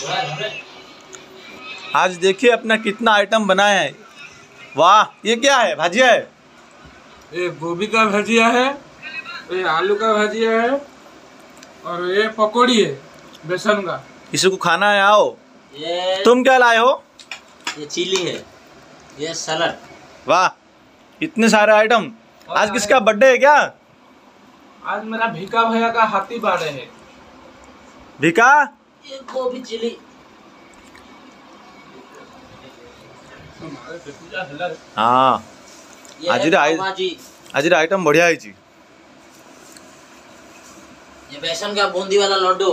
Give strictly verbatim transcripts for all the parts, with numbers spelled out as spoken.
आज देखिए अपना कितना आइटम बनाया है। वाह, ये क्या है? भजिया है? ये गोभी का भजिया है, ये आलू का भजिया है और ये पकौड़ी है बेसन का। किसी को खाना है? आओ। ये तुम क्या लाए हो? ये चिली है, ये सलाद। वाह, इतने सारे आइटम। आज किसका बर्थडे है क्या? आज मेरा भिका भैया का हाथी बाड़े है। भिका? ये गोभी चिली। हाँ, आज आज आइटम बढ़िया है जी। ये बेसन का बूंदी वाला लड्डू।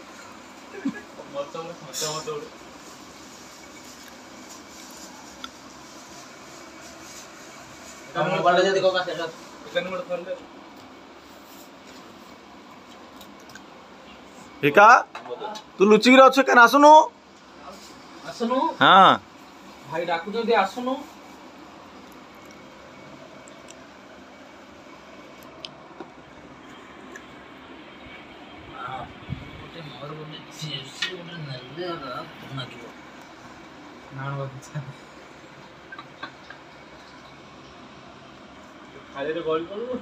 भिका, तू लुचिकी रे अच्छे केना आसुनु? आसुनु? हाँ भाई डाकू जदि आसुनु। खाली रे गोल करू।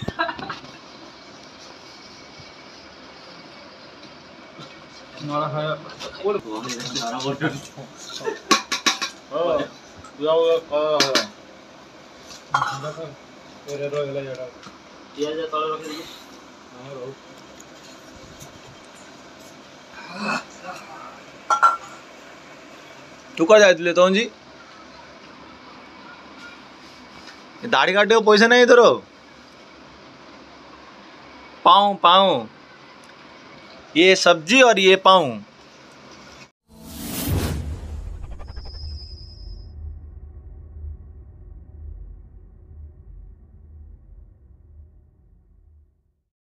नड़ा है और सारा बोतल। हां जाओ का है तेरे रो गला जड़ा ये जे तळे रखी दी। हां रो तू का जायतले तो जी? दाढ़ी काटे को पैसा नहीं इधर। पाऊं पाऊं, ये सब्जी और ये पाऊं।